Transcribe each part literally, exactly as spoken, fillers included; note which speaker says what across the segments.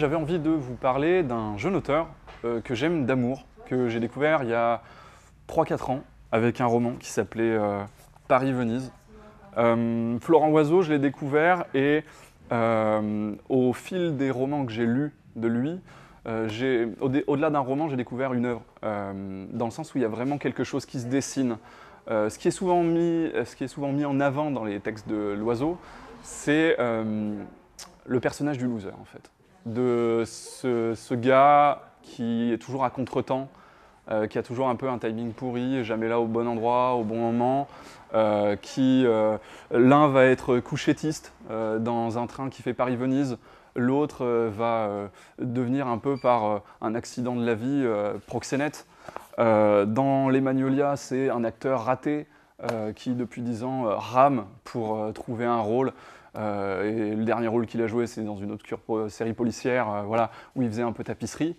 Speaker 1: j'avais envie de vous parler d'un jeune auteur euh, que j'aime d'amour, que j'ai découvert il y a trois quatre ans avec un roman qui s'appelait euh, Paris-Venise. Euh, Florent Oiseau, je l'ai découvert et euh, au fil des romans que j'ai lus de lui, euh, j'ai- au- au-delà d'un roman, j'ai découvert une œuvre, euh, dans le sens où il y a vraiment quelque chose qui se dessine. Euh, ce qui est souvent mis, ce qui est souvent mis en avant dans les textes de Loiseau, c'est euh, le personnage du loser, en fait. De ce, ce gars qui est toujours à contretemps, euh, qui a toujours un peu un timing pourri, jamais là au bon endroit, au bon moment, euh, qui, euh, l'un va être couchettiste euh, dans un train qui fait Paris-Venise, l'autre euh, va euh, devenir un peu par euh, un accident de la vie euh, proxénète. Euh, dans Les Magnolias, c'est un acteur raté euh, qui, depuis dix ans, euh, rame pour euh, trouver un rôle. Euh, et le dernier rôle qu'il a joué, c'est dans une autre cure- série policière, euh, voilà, où il faisait un peu tapisserie.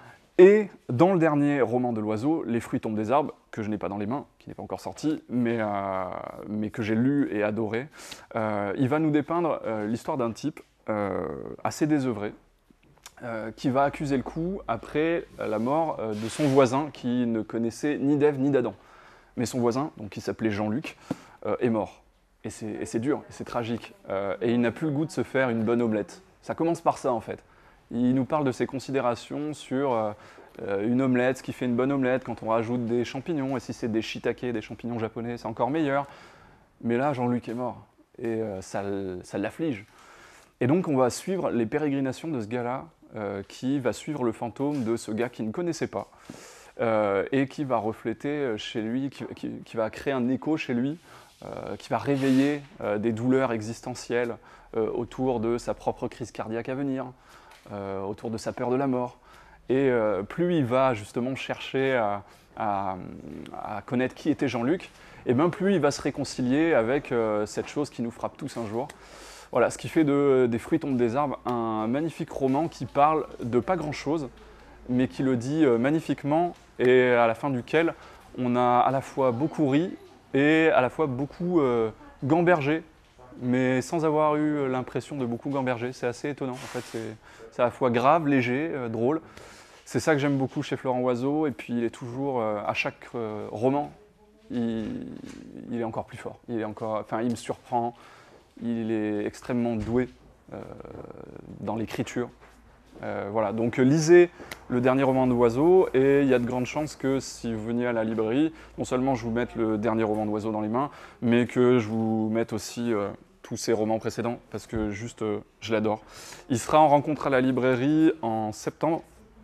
Speaker 1: Et dans le dernier roman de Loiseau, Les fruits tombent des arbres, que je n'ai pas dans les mains, qui n'est pas encore sorti, mais, euh, mais que j'ai lu et adoré, euh, il va nous dépeindre euh, l'histoire d'un type euh, assez désœuvré, euh, qui va accuser le coup après la mort euh, de son voisin qui ne connaissait ni d'Ève ni d'Adam. Mais son voisin, donc qui s'appelait Jean-Luc, euh, est mort. Et c'est, et c'est dur, et c'est tragique. Euh, et il n'a plus le goût de se faire une bonne omelette. Ça commence par ça en fait. Il nous parle de ses considérations sur euh, euh, une omelette, ce qui fait une bonne omelette quand on rajoute des champignons. Et si c'est des shiitake, des champignons japonais, c'est encore meilleur. Mais là, Jean-Luc est mort. Et euh, ça, ça l'afflige. Et donc on va suivre les pérégrinations de ce gars-là, euh, qui va suivre le fantôme de ce gars qu'il ne connaissait pas, euh, et qui va refléter chez lui, qui, qui- qui va créer un écho chez lui, euh, qui va réveiller euh, des douleurs existentielles euh, autour de sa propre crise cardiaque à venir, euh, autour de sa peur de la mort. Et euh, plus il va justement chercher à, à- à connaître qui était Jean-Luc, et bien plus il va se réconcilier avec euh, cette chose qui nous frappe tous un jour. Voilà, ce qui fait de Des fruits tombent des arbres un magnifique roman qui parle de pas grand-chose, mais qui le dit euh, magnifiquement, et à la fin duquel on a à la fois beaucoup ri et à la fois beaucoup euh, gambergé, mais sans avoir eu l'impression de beaucoup gamberger. C'est assez étonnant, en fait, c'est c'est à la fois grave, léger, euh, drôle. C'est ça que j'aime beaucoup chez Florent Oiseau, et puis il est toujours, euh, à chaque euh, roman, il, il est encore plus fort. Il est encore, enfin, il me surprend. Il est extrêmement doué euh, dans l'écriture. Euh, voilà, donc euh, lisez le dernier roman de Oiseau, et il y a de grandes chances que si vous veniez à la librairie, non seulement je vous mette le dernier roman de Oiseau dans les mains, mais que je vous mette aussi euh, tous ses romans précédents, parce que juste, euh, je l'adore. Il sera en rencontre à la librairie en septembre,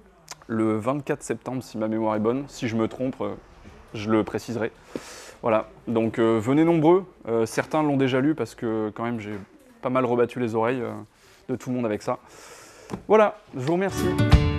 Speaker 1: le vingt-quatre septembre si ma mémoire est bonne. Si je me trompe, euh, je le préciserai. Voilà, donc euh, venez nombreux. Euh, certains l'ont déjà lu parce que quand même j'ai pas mal rebattu les oreilles euh, de tout le monde avec ça. Voilà, je vous remercie.